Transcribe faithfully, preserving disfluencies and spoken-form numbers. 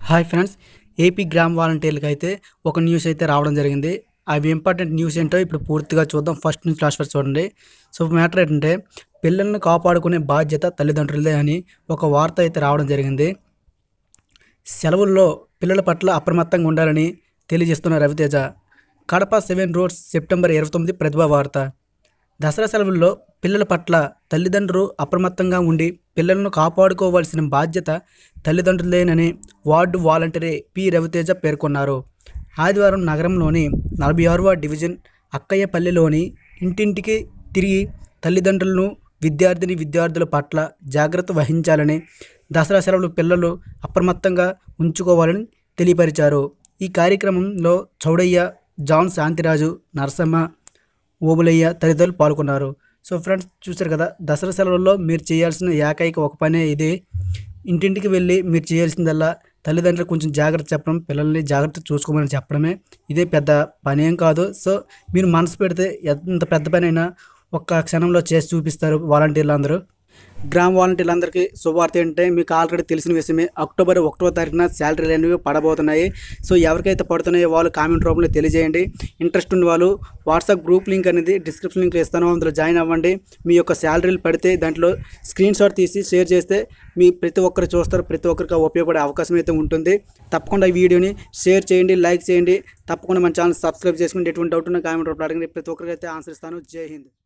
Hi friends, AP గ్రామ వాలంటీర్లకి అయితే ఒక న్యూస్ అయితే రావడం జరిగింది. అవి ఇంపార్టెంట్ న్యూస్ ఏంటో ఇప్పుడు పూర్తిగా చూద్దాం. ఫస్ట్ నుంచి లాస్ట్ వరకు చూడండి. సో మ్యాటర్ ఏంటంటే, పిల్లల్ని కాపాడుకునే బాధ్యత తల్లిదండ్రులదే అని ఒక వార్త అయితే రావడం జరిగింది. సెలవుల్లో పిల్లల పట్ల అప్రమత్తంగా ఉండాలని తెలియజేస్తున్న Raviteja. Kadapa seven roads September ఇరవై తొమ్మిది ప్రతిభా వార్త. దసరా సెలవుల్లో పిల్లల పట్ల తల్లిదండ్రులు అప్రమత్తంగా ఉండి పిల్లలను కాపాడుకోవాల్సిన బాధ్యత తల్లిదండ్రులేనని వార్డు వాలంటీర్ పి రవితేజ పేర్కొన్నారు. ఆదివారం నగరంలోని నలభై ఆరవ డివిజన్ అక్కయ్యపల్లిలోని ఇంటింటికి తిరిగి తల్లిదండ్రులను విద్యార్థిని విద్యార్థుల పట్ల జాగ్రత్త వహించాలని, దసరా సెలవులు పిల్లలు అప్రమత్తంగా ఉంచుకోవాలని తెలియపరిచారు. ఈ కార్యక్రమంలో చౌడయ్య, జాన్ శాంతిరాజు, నరసమ్మ, ఓబులయ్య తదితరులు పాల్గొన్నారు. సో ఫ్రెండ్స్, చూశారు కదా, దసరా సెలవుల్లో మీరు చేయాల్సిన ఏకైక ఒక పనే ఇది. ఇంటింటికి వెళ్ళి మీరు చేయాల్సిందల్లా తల్లిదండ్రులకు కొంచెం జాగ్రత్త చెప్పడం, పిల్లల్ని జాగ్రత్త చూసుకోమని చెప్పడమే. ఇదే పెద్ద పని ఏం కాదు. సో మీరు మనసు పెడితే ఎంత పెద్ద పని అయినా ఒక్క క్షణంలో చేసి చూపిస్తారు వాలంటీర్లు అందరూ. గ్రామ వాలంటీర్లందరికీ శుభవార్త ఏంటంటే, మీకు ఆల్రెడీ తెలిసిన విషయమే, అక్టోబర్ ఒకటో తారీఖున శాలరీలు అనేవి పడబోతున్నాయి. సో ఎవరికైతే పడుతున్నాయో వాళ్ళు కామెంట్ రూపంలో తెలియజేయండి. ఇంట్రెస్ట్ ఉన్న వాళ్ళు వాట్సాప్ గ్రూప్ లింక్ అనేది డిస్క్రిప్షన్ లింక్లో ఇస్తాను, అందులో జాయిన్ అవ్వండి. మీ యొక్క శాలరీలు పడితే దాంట్లో స్క్రీన్ షాట్ తీసి షేర్ చేస్తే మీ ప్రతి ఒక్కరు చూస్తారు, ప్రతి ఒక్కరికి ఉపయోగపడే అవకాశం అయితే ఉంటుంది. తప్పకుండా ఈ వీడియోని షేర్ చేయండి, లైక్ చేయండి. తప్పకుండా మన ఛానల్ సబ్స్క్రైబ్ చేసుకుని ఎటువంటి డౌట్ ఉన్న కామెంట్ రూపంలో అడగండి, ప్రతి ఒక్కరికి అయితే ఆన్సర్ ఇస్తాను. జై హింద్.